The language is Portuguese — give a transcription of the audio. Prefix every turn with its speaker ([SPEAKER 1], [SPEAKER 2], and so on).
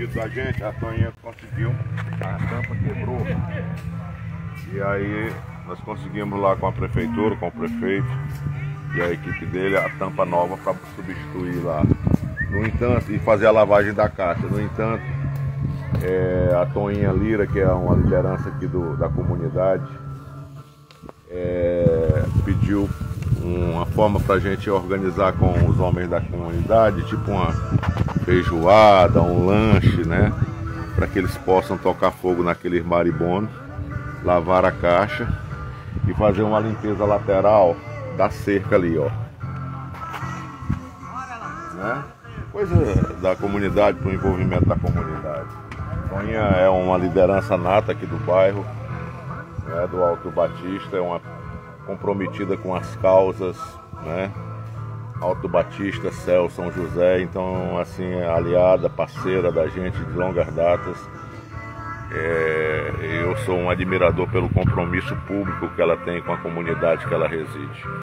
[SPEAKER 1] comprometido da gente, a Toninha conseguiu, a tampa quebrou. E aí nós conseguimos lá com a prefeitura, com o prefeito e a equipe dele, a tampa nova para substituir lá. No entanto, e fazer a lavagem da caixa. No entanto, a Toninha Lira, que é uma liderança aqui da comunidade, pediu uma forma para a gente organizar com os homens da comunidade, tipo uma feijoada, um lanche, né? Para que eles possam tocar fogo naqueles maribondos, lavar a caixa e fazer uma limpeza lateral da cerca ali, ó. Né? Coisa da comunidade, para o envolvimento da comunidade. Toninha é uma liderança nata aqui do bairro, né, do Alto Batista, é uma comprometida com as causas, né? Alto Batista, Céu, São José, então assim, é aliada, parceira da gente de longas datas. Eu sou um admirador pelo compromisso público que ela tem com a comunidade que ela reside.